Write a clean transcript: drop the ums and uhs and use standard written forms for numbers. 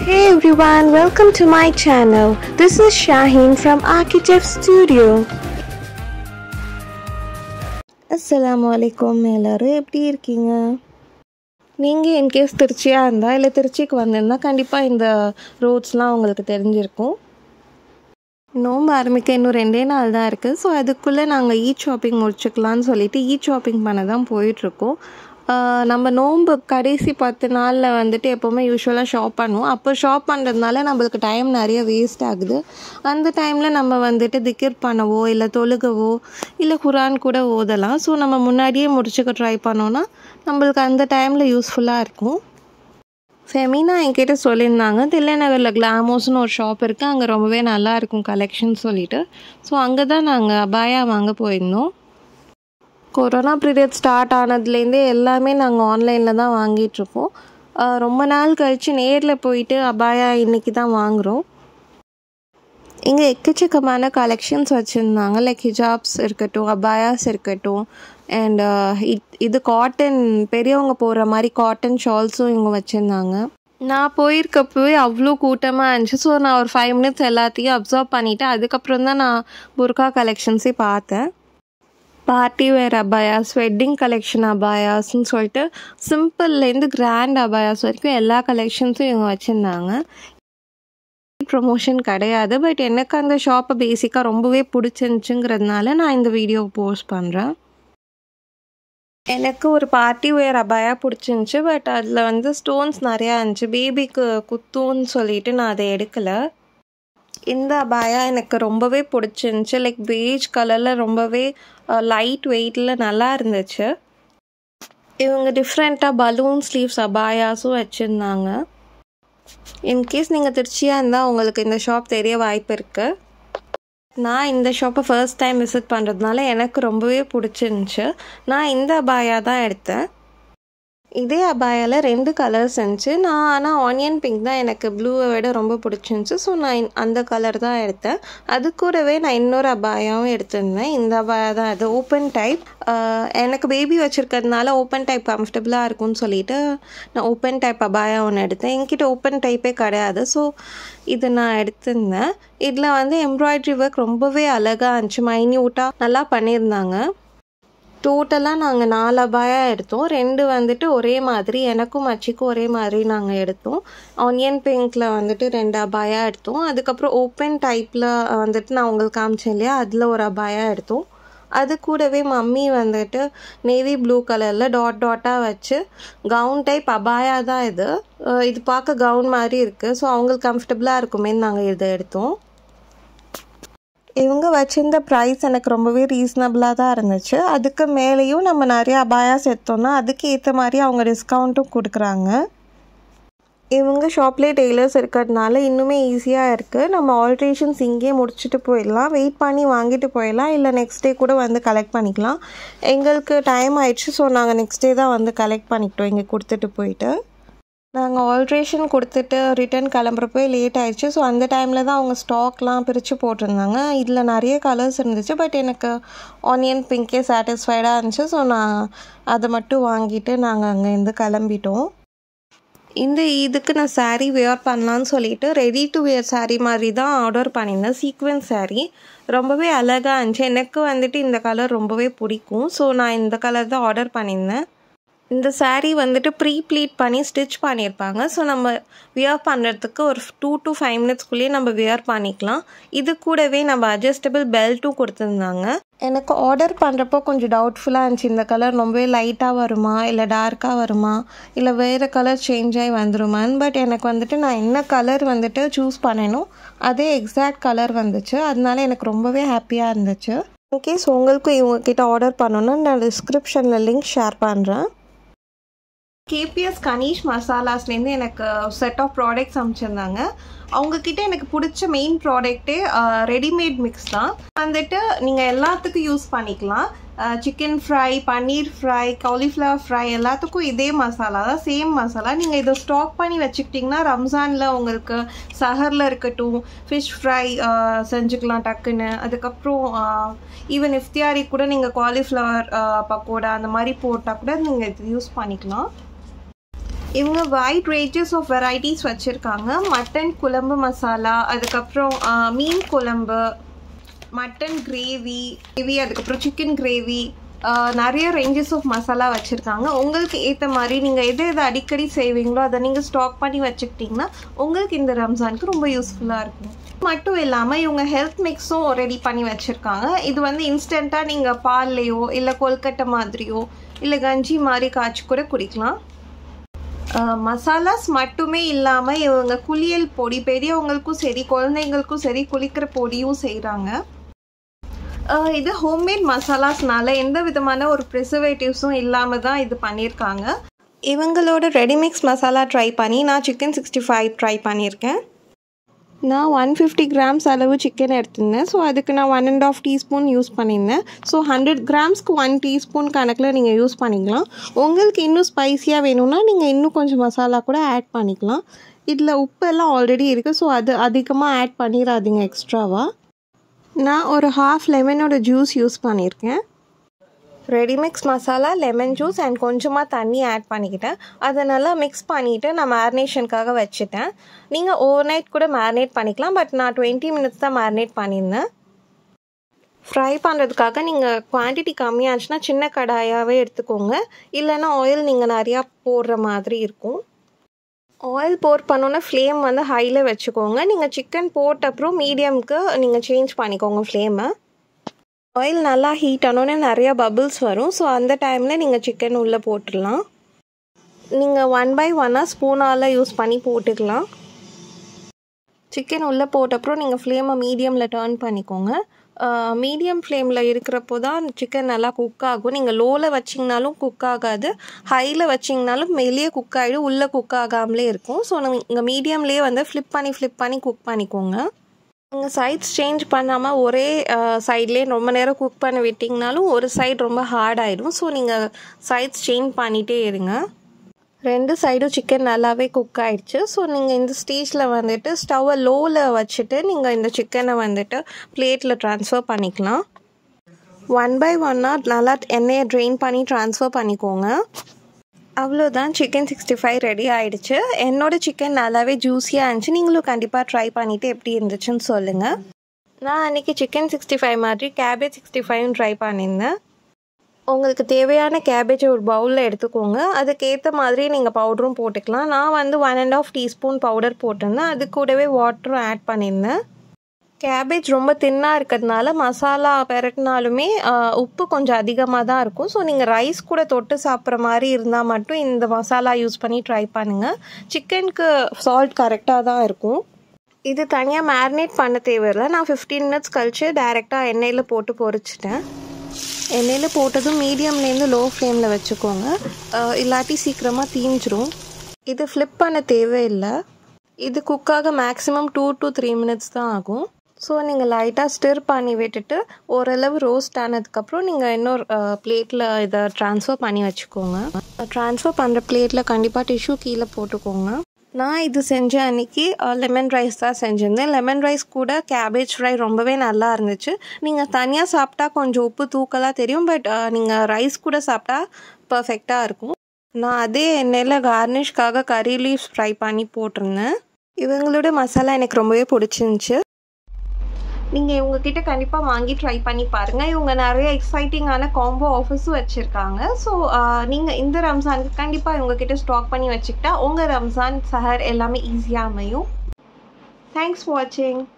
Hey everyone, welcome to my channel. This is Shaheen from ArchiChef Studio. Assalamualaikum எல்லாரும் எப்படி இருக்கீங்க? நீங்கள் in case திருச்சியாக இருந்தால் இல்லை திருச்சிக்கு வந்திருந்தால் கண்டிப்பாக இந்த ரோட்ஸ்லாம் உங்களுக்கு தெரிஞ்சிருக்கும். நோம்பு ஆரம்பிக்க இன்னும் 2 நாள் தான் இருக்குது. ஸோ அதுக்குள்ளே நாங்கள் ஷாப்பிங் முடிச்சுக்கலான்னு சொல்லிட்டு ஷாப்பிங் பண்ண தான் போயிட்டுருக்கோம். நம்ம நோம்பு கடைசி 10 நாளில் வந்துட்டு எப்போவுமே யூஸ்வலாக ஷாப் பண்ணுவோம். அப்போ ஷாப் பண்ணுறதுனால நம்மளுக்கு டைம் நிறைய வேஸ்ட் ஆகுது. அந்த டைமில் நம்ம வந்துட்டு திக்ர் பண்ணவோ இல்லை தொழுகவோ இல்லை குரான் கூட ஓதலாம். ஸோ நம்ம முன்னாடியே முடிச்சுக்க ட்ரை பண்ணோன்னா நம்மளுக்கு அந்த டைமில் யூஸ்ஃபுல்லாக இருக்கும். ஃபெமினா என்கிட்ட சொல்லியிருந்தாங்க தில்லைநகரில் கிளாமோஸ்னு ஒரு ஷாப் இருக்குது, அங்கே ரொம்பவே நல்லாயிருக்கும் கலெக்ஷன் சொல்லிவிட்டு. ஸோ அங்கே தான் நாங்கள் அபாயா வாங்க போயிருந்தோம். கொரோனா பீரியட் ஸ்டார்ட் ஆனதுலேருந்தே எல்லாமே நாங்கள் ஆன்லைனில் தான் வாங்கிட்டுருக்கோம். ரொம்ப நாள் கழித்து நேரில் போயிட்டு அபாயா இன்றைக்கி தான் வாங்குகிறோம். இங்கே எக்கச்சக்கமான கலெக்ஷன்ஸ் வச்சுருந்தாங்க. லைக் ஹிஜாப்ஸ் இருக்கட்டும், அபாயாஸ் இருக்கட்டும், அண்ட் இது காட்டன் பெரியவங்க போடுற மாதிரி காட்டன் ஷால்ஸும் இவங்க வச்சுருந்தாங்க. நான் போயிருக்கப்பவே அவ்வளோ கூட்டமாக இருந்துச்சு. ஸோ நான் ஒரு 5 minutes எல்லாத்தையும் அப்சர்வ் பண்ணிவிட்டு அதுக்கப்புறம் தான் நான் புர்கா கலெக்ஷன்ஸே பார்த்தேன். Party wear abayas, wedding collection அபாயாஸ்ன்னு சொல்லிட்டு சிம்பிள்லேருந்து கிராண்ட் அபாயாஸ் வரைக்கும் எல்லா கலெக்ஷன்ஸும் இவங்க வச்சுருந்தாங்க. ப்ரொமோஷன் கிடையாது, பட் எனக்கு அந்த ஷாப்பை பேசிக்காக ரொம்பவே பிடிச்சிருந்துச்சுங்கிறதுனால நான் இந்த வீடியோ போஸ்ட் பண்ணுறேன். எனக்கு ஒரு பார்ட்டி வேர் அபாயா பிடிச்சிருந்துச்சி, பட் அதில் வந்து ஸ்டோன்ஸ் நிறையா இருந்துச்சு. பேபிக்கு குத்துன்னு சொல்லிட்டு நான் அதை எடுக்கலை. இந்த அபாயா எனக்கு ரொம்பவே பிடிச்சிருந்துச்சி. லைக் பேஜ் கலரில் ரொம்பவே லைட் வெயிட்டில் நல்லா இருந்துச்சு. இவங்க டிஃப்ரெண்ட்டாக பலூன் ஸ்லீவ்ஸ் அபாயாஸும் வச்சுருந்தாங்க. இன்கேஸ் நீங்கள் திருச்சியாக இருந்தால் உங்களுக்கு இந்த ஷாப் தெரிய வாய்ப்பு இருக்குது. நான் இந்த ஷாப்பை ஃபர்ஸ்ட் டைம் விசிட் பண்ணுறதுனால எனக்கு ரொம்பவே பிடிச்சிருந்துச்சி. நான் இந்த அபாயா தான் எடுத்தேன். இதே அபாயாவில் 2 கலர்ஸ் இருந்துச்சு. நான் ஆனால் ஆனியன் பிங்க் தான் எனக்கு ப்ளூவை விட ரொம்ப பிடிச்சிருந்துச்சி. ஸோ நான் அந்த கலர் தான் எடுத்தேன். அது கூடவே நான் இன்னொரு அபாயாவும் எடுத்திருந்தேன். இந்த அபாயா தான் அது ஓப்பன் டைப். எனக்கு பேபி வச்சுருக்கிறதுனால ஓப்பன் டைப் கம்ஃபர்டபுளாக இருக்கும்னு சொல்லிட்டு நான் ஓப்பன் டைப் அபாயா ஒன்று எடுத்தேன். என்கிட்ட ஓப்பன் டைப்பே கிடையாது. ஸோ இது நான் எடுத்திருந்தேன். இதில் வந்து எம்ப்ராய்ட்ரி ஒர்க் ரொம்பவே அழகாக இருந்துச்சு, மைன்யூட்டாக நல்லா பண்ணியிருந்தாங்க. டோட்டலாக நாங்கள் 4 அபாயா எடுத்தோம். 2 வந்துட்டு ஒரே மாதிரி, எனக்கும் மச்சிக்கும் ஒரே மாதிரி நாங்கள் எடுத்தோம். ஆனியன் பிங்க்கில் வந்துட்டு 2 அபாயா எடுத்தோம். அதுக்கப்புறம் ஓப்பன் டைப்பில் வந்துட்டு நான் உங்களுக்கு காமிச்சேன் இல்லையா, அதில் ஒரு அபாயா எடுத்தோம். அது கூடவே மம்மி வந்துட்டு நேவி ப்ளூ கலரில் டாட்டாக வச்சு கவுன் டைப் அபாயா தான் இது. இது பார்க்க கவுன் மாதிரி இருக்குது. ஸோ அவங்களுக்கு கம்ஃபர்டபுளாக இருக்குமேன்னு நாங்கள் இதை எடுத்தோம். இவங்க வச்சிருந்த ப்ரைஸ் எனக்கு ரொம்பவே ரீசனபிளாக தான் இருந்துச்சு. அதுக்கு மேலேயும் நம்ம நிறைய அபாயாஸ் எடுத்தோம்னா அதுக்கு ஏற்ற மாதிரி அவங்க டிஸ்கவுண்ட்டும் கொடுக்குறாங்க. இவங்க ஷாப்லேயே டெய்லர்ஸ் இருக்கிறதுனால இன்னுமே ஈஸியாக இருக்குது. நம்ம ஆல்ட்ரேஷன்ஸ் இங்கேயே முடிச்சுட்டு போயிடலாம், வெயிட் பண்ணி வாங்கிட்டு போயிடலாம், இல்லை நெக்ஸ்ட் டே கூட வந்து கலெக்ட் பண்ணிக்கலாம். எங்களுக்கு டைம் ஆயிடுச்சு. ஸோ நாங்கள் நெக்ஸ்ட் டே தான் வந்து கலெக்ட் பண்ணிக்கிட்டோம் இங்கே கொடுத்துட்டு போயிட்டு. நாங்கள் ஆல்ட்ரேஷன் கொடுத்துட்டு ரிட்டன் கிளம்புறப்போ லேட் ஆகிடுச்சு. ஸோ அந்த டைமில் தான் அவங்க ஸ்டாக்லாம் பிரித்து போட்டிருந்தாங்க. இதில் நிறைய கலர்ஸ் இருந்துச்சு, பட் எனக்கு ஆனியன் பிங்கே சாட்டிஸ்ஃபைடாக இருந்துச்சு. ஸோ நான் அதை மட்டும் வாங்கிட்டு நாங்கள் அங்கேருந்து கிளம்பிட்டோம். இந்த இதுக்கு நான் சாரீ வேர் பண்ணலான்னு சொல்லிட்டு ரெடி டு வேர் சாரீ மாதிரி தான் ஆர்டர் பண்ணியிருந்தேன். சீக்வென்ஸ் சாரீ ரொம்பவே அழகாக இருந்துச்சு. எனக்கு வந்துட்டு இந்த கலர் ரொம்பவே பிடிக்கும். ஸோ நான் இந்த கலர் தான் ஆர்டர் பண்ணியிருந்தேன். இந்த சாரீ வந்துட்டு ப்ளீட் பண்ணி ஸ்டிச் பண்ணியிருப்பாங்க. ஸோ நம்ம வியர் பண்ணுறதுக்கு ஒரு 2 to 5 minutesக்குள்ளேயே நம்ம வியர் பண்ணிக்கலாம். இது கூடவே நம்ம அட்ஜஸ்டபிள் பெல்ட்டும் கொடுத்துருந்தாங்க. எனக்கு ஆர்டர் பண்ணுறப்போ கொஞ்சம் டவுட்ஃபுல்லாக இருந்துச்சு, இந்த கலர் ரொம்பவே லைட்டாக வருமா இல்லை டார்க்காக வருமா இல்லை வேறு கலர் சேஞ்ச் ஆகி வந்துருமான்னு. பட் எனக்கு வந்துட்டு நான் என்ன கலர் வந்துட்டு சூஸ் பண்ணணும் அதே எக்ஸாக்ட் கலர் வந்துச்சு. அதனால எனக்கு ரொம்பவே ஹாப்பியாக இருந்துச்சு. இன்கேஸ் உங்களுக்கும் இவங்கக்கிட்ட ஆர்டர் பண்ணணுன்னா நான் டிஸ்கிரிப்ஷனில் லிங்க் ஷேர் பண்ணுறேன். கேபிஎஸ் கனீஷ் மசாலாஸ்லேருந்து எனக்கு செட் ஆஃப் ப்ராடக்ட்ஸ் அமைச்சிருந்தாங்க. அவங்கக்கிட்ட எனக்கு பிடிச்ச மெயின் ப்ராடக்டே ரெடிமேட் மிக்ஸ் தான். வந்துட்டு நீங்கள் எல்லாத்துக்கும் யூஸ் பண்ணிக்கலாம். Chicken fry, paneer fry, cauliflower fry எல்லாத்துக்கும் இதே மசாலா தான், சேம் மசாலா. நீங்கள் இதை ஸ்டாக் பண்ணி வச்சுக்கிட்டிங்கன்னா ரம்ஜானில் உங்களுக்கு சஹரில் இருக்கட்டும் ஃபிஷ் ஃப்ரை செஞ்சுக்கலாம் டக்குன்னு. அதுக்கப்புறம் ஈவன் இஃப்தியாரி கூட நீங்கள் காலிஃப்ளவர் பக்கோடா அந்த மாதிரி போட்டால் கூட நீங்கள் இது யூஸ் பண்ணிக்கலாம். இவங்க வைட் ரேஞ்சஸ் ஆஃப் வெரைட்டிஸ் வச்சுருக்காங்க. மட்டன் குழம்பு மசாலா, அதுக்கப்புறம் மீன் குழம்பு, மட்டன் கிரேவி, அதுக்கப்புறம் சிக்கன் கிரேவி, நிறைய ரேஞ்சஸ் ஆஃப் மசாலா வச்சுருக்காங்க. உங்களுக்கு ஏற்ற மாதிரி நீங்கள் எது அடிக்கடி செய்வீங்களோ அதை நீங்கள் ஸ்டாக் பண்ணி வச்சுக்கிட்டிங்கன்னா உங்களுக்கு இந்த ரம்ஜானுக்கு ரொம்ப யூஸ்ஃபுல்லாக இருக்கும். மட்டும் இல்லாமல் இவங்க ஹெல்த் மிக்ஸும் ரெடி பண்ணி வச்சுருக்காங்க. இது வந்து இன்ஸ்டண்ட்டாக நீங்கள் பால்லையோ இல்லை கொல்கட்டை மாதிரியோ இல்லை கஞ்சி மாதிரி காய்ச்சி கூட குடிக்கலாம். மசாலாஸ் மட்டுமே இல்லாமல் இவங்க குளியல் பொடி, பெரியவங்களுக்கும் சரி குழந்தைங்களுக்கும் சரி குளிக்கிற பொடியும் செய்கிறாங்க. இது ஹோம்மேட் மசாலாஸ்னால எந்த விதமான ஒரு ப்ரிசர்வேட்டிவ்ஸும் இல்லாமல் தான் இது பண்ணியிருக்காங்க. இவங்களோட ரெடிமிக்ஸ் மசாலா ட்ரை பண்ணி நான் சிக்கன் 65 ட்ரை பண்ணியிருக்கேன். நான் 150 கிராம்ஸ் அளவு சிக்கன் எடுத்திருந்தேன். ஸோ அதுக்கு நான் 1.5 டீஸ்பூன் யூஸ் பண்ணியிருந்தேன். ஸோ 100 கிராம்ஸ்க்கு 1 டீஸ்பூன் கணக்கில் நீங்கள் யூஸ் பண்ணிக்கலாம். உங்களுக்கு இன்னும் ஸ்பைஸியாக வேணும்னா நீங்கள் இன்னும் கொஞ்சம் மசாலா கூட ஆட் பண்ணிக்கலாம். இதில் உப்பெல்லாம் ஆல்ரெடி இருக்குது. ஸோ அது அதிகமாக ஆட் பண்ணிடாதீங்க எக்ஸ்ட்ராவாக. நான் ஒரு ஹாஃப் லெமனோட ஜூஸ் யூஸ் பண்ணியிருக்கேன். Ready mix masala, lemon juice and கொஞ்சமாக தண்ணி ஆட் பண்ணிக்கிட்டேன். அதை நல்லா மிக்ஸ் பண்ணிவிட்டு நான் மேரினேஷனுக்காக வச்சுட்டேன். நீங்கள் ஓவர் நைட் கூட மேரினேட் பண்ணிக்கலாம். பட் நான் 20 மினிட்ஸ் தான் மேரினேட் பண்ணியிருந்தேன். ஃப்ரை பண்ணுறதுக்காக நீங்கள் குவான்டிட்டி கம்மியாச்சுன்னா சின்ன கடாயாகவே எடுத்துக்கோங்க. இல்லைன்னா ஆயில் நீங்கள் நிறையா போடுற மாதிரி இருக்கும். ஆயில் போர் பண்ணோன்னே ஃப்ளேம் வந்து ஹையில் வச்சுக்கோங்க. நீங்கள் சிக்கன் போட்ட அப்புறம் மீடியமுக்கு நீங்கள் சேஞ்ச் பண்ணிக்கோங்க ஃப்ளேமை. ஆயில் நல்லா ஹீட் ஆனோடனே நிறையா பபிள்ஸ் வரும். ஸோ அந்த டைமில் நீங்கள் சிக்கன் உள்ளே போட்டுடலாம். நீங்கள் 1 by 1 ஸ்பூனால் யூஸ் பண்ணி போட்டுக்கலாம். சிக்கன் உள்ளே போட்ட அப்புறம் நீங்கள் ஃப்ளேமை மீடியமில் டர்ன் பண்ணிக்கோங்க. மீடியம் ஃப்ளேமில் இருக்கிறப்போ தான் சிக்கன் நல்லா குக் ஆகும். நீங்கள் லோவில் வச்சிங்கனாலும் குக் ஆகாது, ஹையில் வச்சிங்கனாலும் வெளியே குக் ஆகிடும், உள்ளே குக் ஆகாமலே இருக்கும். ஸோ நீங்கள் மீடியம்லேயே வந்து ஃப்ளிப் பண்ணி குக் பண்ணிக்கோங்க. நீங்கள் சைட்ஸ் சேஞ்ச் பண்ணாமல் ஒரே சைட்லேயே ரொம்ப நேரம் குக் பண்ண விட்டிங்கனாலும் ஒரு சைடு ரொம்ப ஹார்ட் ஆகிடும். ஸோ நீங்கள் சைட்ஸ் சேஞ்ச் பண்ணிகிட்டே இருங்க. 2 சைடும் சிக்கன் நல்லாவே குக் ஆகிடுச்சு. ஸோ நீங்கள் இந்த ஸ்டேஜில் வந்துட்டு ஸ்டவ்வை லோவில் வச்சுட்டு நீங்கள் இந்த சிக்கனை வந்துட்டு பிளேட்டில் ட்ரான்ஸ்ஃபர் பண்ணிக்கலாம். 1 by 1 நல்லா எண்ணெயை ட்ரெயின் பண்ணி ட்ரான்ஸ்ஃபர் பண்ணிக்கோங்க. அவ்வளோதான், சிக்கன் 65 ரெடி ஆகிடுச்சு. என்னோடய சிக்கன் நல்லாவே ஜூஸியாக இருந்துச்சு. நீங்களும் கண்டிப்பாக ட்ரை பண்ணிவிட்டு எப்படி இருந்துச்சுன்னு சொல்லுங்கள். நான் அன்றைக்கி சிக்கன் 65 மாதிரி கேபேஜ் 65 ட்ரை பண்ணியிருந்தேன். உங்களுக்கு தேவையான கேபேஜ் ஒரு பவுலில் எடுத்துக்கோங்க. அதுக்கேற்ற மாதிரி நீங்கள் பவுடரும் போட்டுக்கலாம். நான் வந்து 1.5 டீஸ்பூன் பவுடர் போட்டிருந்தேன். அது கூடவே வாட்டரும் ஆட் பண்ணியிருந்தேன். கேபேஜ் ரொம்ப தின்னாக இருக்கிறதுனால மசாலா பெரட்டினாலுமே உப்பு கொஞ்சம் அதிகமாக தான் இருக்கும். ஸோ நீங்கள் ரைஸ் கூட தொட்டு சாப்பிட்ற மாதிரி இருந்தால் மட்டும் இந்த மசாலா யூஸ் பண்ணி ட்ரை பண்ணுங்கள். சிக்கனுக்கு சால்ட் கரெக்டாக தான் இருக்கும். இது தனியாக மேரினேட் பண்ண தேவையில்லை. நான் 15 மினிட்ஸ் கழித்து டைரெக்டாக எண்ணெயில் போட்டு பொரிச்சிட்டேன். எண்ணெயில் போட்டதும் மீடியம்லேருந்து லோ ஃப்ளேமில் வச்சுக்கோங்க, இல்லாட்டி சீக்கிரமாக தீஞ்சிரும். இது ஃப்ளிப் பண்ண தேவையில்லை. இது குக்காக மேக்ஸிமம் 2 to 3 மினிட்ஸ் தான் ஆகும். ஸோ நீங்கள் லைட்டாக ஸ்டிர் பண்ணி விட்டுட்டு ஓரளவு ரோஸ்ட் ஆனதுக்கப்புறம் நீங்கள் இன்னொரு பிளேட்டில் இதை ட்ரான்ஸ்ஃபர் பண்ணி வச்சுக்கோங்க. ட்ரான்ஸ்ஃபர் பண்ணுற பிளேட்டில் கண்டிப்பாக டிஷ்யூ கீழே போட்டுக்கோங்க. நான் இது செஞ்ச அன்றைக்கி லெமன் ரைஸ் தான் செஞ்சுருந்தேன். லெமன் ரைஸ் கூட கேபேஜ் ஃப்ரை ரொம்பவே நல்லா இருந்துச்சு. நீங்கள் தனியாக சாப்பிட்டா கொஞ்சம் உப்பு தூக்கலாக தெரியும், பட் நீங்கள் ரைஸ் கூட சாப்பிட்டா பர்ஃபெக்டாக இருக்கும். நான் அதே எண்ணெயில் கார்னிஷ்காக கறி லீவ்ஸ் ஃப்ரை பண்ணி போட்டிருந்தேன். இவங்களோட மசாலா எனக்கு ரொம்பவே பிடிச்சிருந்துச்சு. நீங்கள் இவங்கக்கிட்ட கண்டிப்பாக வாங்கி ட்ரை பண்ணி பாருங்கள். இவங்க நிறைய எக்ஸைட்டிங்கான காம்போ ஆஃபர்ஸும் வச்சுருக்காங்க. ஸோ நீங்கள் இந்த ரம்ஜானுக்கு கண்டிப்பாக இவங்கக்கிட்ட ஸ்டாக் பண்ணி வச்சுக்கிட்டா உங்கள் ரம்ஜான் சஹர் எல்லாமே ஈஸியாக அமையும். தேங்க்ஸ் ஃபார் வாட்சிங்.